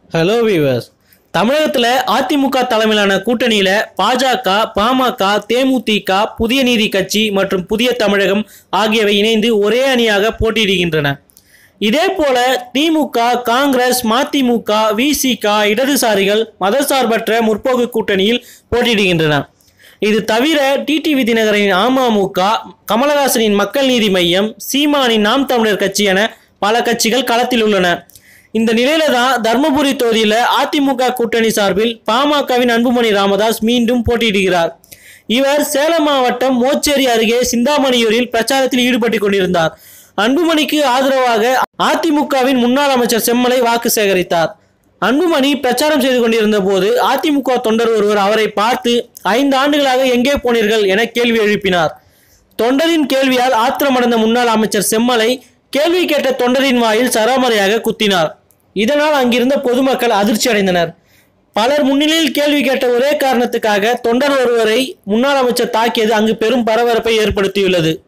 Hello viewers. தமிழகத்தில் அதிமுக தலைமையிலான கூட்டணியில் பாஜக, பாமக, தேமுதிக, புதிய நீதி கட்சி மற்றும் புதிய தமிழகம் ஆகியவை இணைந்து ஒரே அணியாக போட்டியிடுகின்றன. இதேபோல திமுக, காங்கிரஸ், மதிமுக, விசிக, இடதுசாரிகள், மதசார்பற்ற முற்போக்கு கூட்டணியில் போட்டியிடுகின்றன. இது தவிர டிடிவி தினகரனின் அமமுக, கமலஹாசனின் மக்கள் நீதி மையம், சீமானின் நாம் தமிழர் கட்சி என பல கட்சிகள் களத்தில் உள்ளன. இந்த நிலையில தான் தர்மபுரி தொகுதியில் அதிமுக கூட்டணி சார்பில் பாமகவின் அன்புமணி ராமதாஸ் மீண்டும் போட்டியிடுகிறார். இவர் சேலம் மாவட்டம் மோச்சேரி அருகே சிந்தாமணியூரில் பிரச்சாரத்தில் ஈடுபட்டு கொண்டிருந்தார். அன்புமணிக்கு ஆதரவாக அதிமுகவின் முன்னாள் அமைச்சர் செம்மலை வாக்கு சேகரித்தார். அன்புமணி பிரச்சாரம் செய்து கொண்டிருந்த போது அதிமுக தொண்டர் ஒருவர் அவரை பார்த்து 5 ஆண்டுகளாக எங்கே போனீர்கள் என கேள்வி எழுப்பினார். தொண்டரின் கேள்வியால் ஆத்திரமடைந்த முன்னாள் அமைச்சர் செம்மலை கேள்வி கேட்ட தொண்டரின் வாயில் சராமரியாக குத்தினார். இதனால் அங்கிருந்த பொதுமக்கள் அதிர்ச்சி அடைந்தனர். பலர் முன்னிலையில் கேள்வி கேட்ட ஒரே காரணத்துக்காக தொண்டர் ஒருவரை முன்னாள் அமைச்சர் தாக்கியது அங்கு பெரும் பரபரப்பை ஏற்படுத்தியுள்ளது.